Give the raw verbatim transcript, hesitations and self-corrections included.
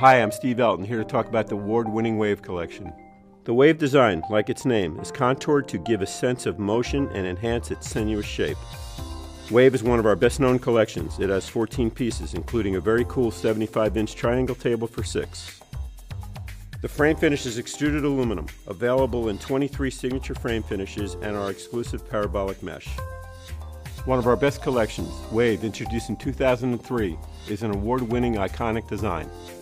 Hi, I'm Steve Elton, here to talk about the award-winning Wave collection. The Wave design, like its name, is contoured to give a sense of motion and enhance its sinuous shape. Wave is one of our best-known collections. It has fourteen pieces, including a very cool seventy-five inch triangle table for six. The frame finish is extruded aluminum, available in twenty-three signature frame finishes and our exclusive parabolic mesh. One of our best collections, Wave, introduced in two thousand three, is an award-winning iconic design.